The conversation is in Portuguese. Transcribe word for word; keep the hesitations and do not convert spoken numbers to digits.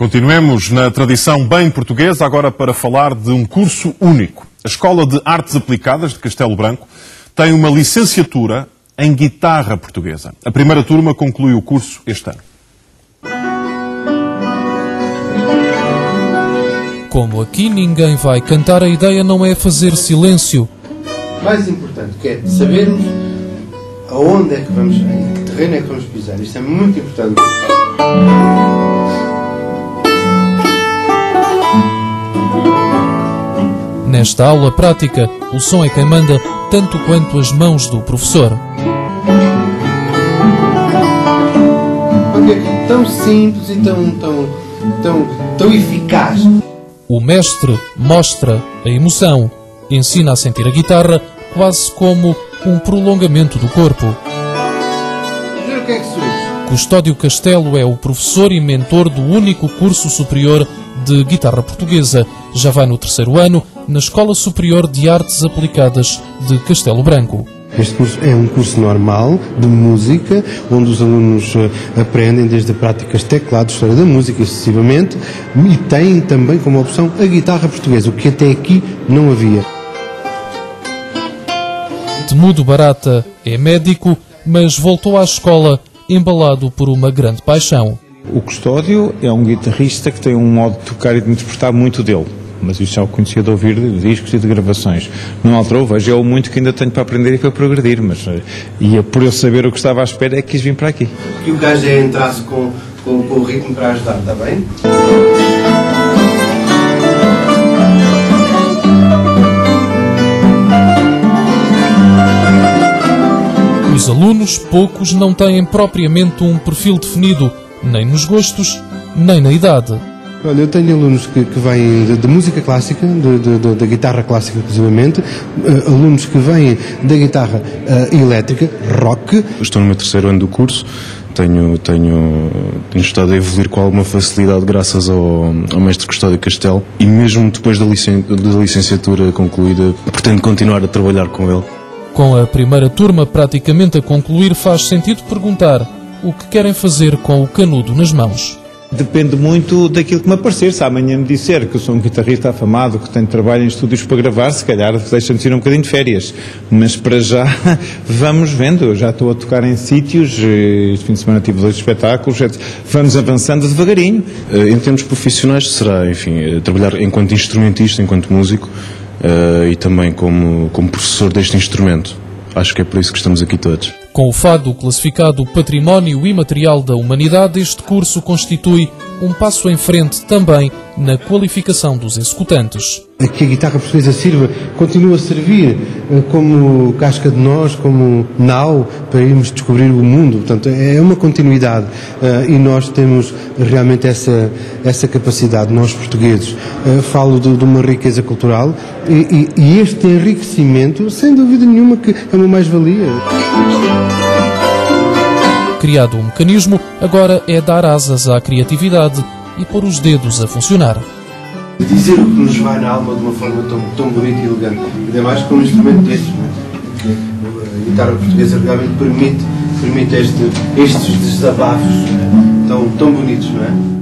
Continuemos na tradição bem portuguesa, agora para falar de um curso único. A Escola de Artes Aplicadas de Castelo Branco tem uma licenciatura em guitarra portuguesa. A primeira turma conclui o curso este ano. Como aqui ninguém vai cantar, a ideia não é fazer silêncio. O mais importante que é sabermos aonde é que vamos, em que terreno é que vamos pisar. Isto é muito importante. Nesta aula prática, o som é quem manda, tanto quanto as mãos do professor. Porque é tão simples e tão, tão, tão, tão eficaz. O mestre mostra a emoção, ensina a sentir a guitarra quase como um prolongamento do corpo. O que é que surge? Custódio Castelo é o professor e mentor do único curso superior de guitarra portuguesa. Já vai no terceiro ano, na Escola Superior de Artes Aplicadas de Castelo Branco. Este curso é um curso normal de música, onde os alunos aprendem desde práticas de teclado, história da música, excessivamente, e têm também como opção a guitarra portuguesa, o que até aqui não havia. Temudo Barata é médico, mas voltou à escola embalado por uma grande paixão. O Custódio é um guitarrista que tem um modo de tocar e de interpretar muito dele, mas isso já o conhecia de ouvir de discos e de gravações. Não alterou, vejo eu muito que ainda tenho para aprender e para progredir, mas e por eu saber o que estava à espera é que quis vir para aqui. Que o gajo é entrasse com, com, com o ritmo para ajudar, está bem? Os alunos, poucos, não têm propriamente um perfil definido, nem nos gostos, nem na idade. Olha, eu tenho alunos que, que vêm de, de música clássica, de, de, de, da guitarra clássica exclusivamente, uh, alunos que vêm da guitarra uh, elétrica, rock. Estou no meu terceiro ano do curso, tenho, tenho, tenho estado a evoluir com alguma facilidade graças ao, ao mestre Custódio Castelo e mesmo depois da, licen, da licenciatura concluída, pretendo continuar a trabalhar com ele. Com a primeira turma praticamente a concluir, faz sentido perguntar o que querem fazer com o canudo nas mãos. Depende muito daquilo que me aparecer. Se amanhã me disser que eu sou um guitarrista afamado, que tenho trabalho em estúdios para gravar, se calhar deixa-me ir um bocadinho de férias. Mas para já, vamos vendo. Eu já estou a tocar em sítios, este fim de semana tive dois espetáculos, vamos avançando devagarinho. Em termos profissionais será, enfim, trabalhar enquanto instrumentista, enquanto músico e também como, como professor deste instrumento. Acho que é por isso que estamos aqui todos. Com o fado classificado Património Imaterial da Humanidade, este curso constitui um passo em frente também na qualificação dos executantes. Que a guitarra portuguesa sirva, continua a servir como casca de nós, como nau, para irmos descobrir o mundo. Portanto, é uma continuidade e nós temos realmente essa, essa capacidade, nós portugueses. Falo de, de uma riqueza cultural e, e, e este enriquecimento, sem dúvida nenhuma, que é uma mais-valia. Criado um mecanismo, agora é dar asas à criatividade e pôr os dedos a funcionar. Dizer o que nos vai na alma de uma forma tão, tão bonita e elegante, ainda mais com um instrumento destes, não é? A guitarra portuguesa realmente permite, permite este, estes desabafos tão, tão bonitos, não é?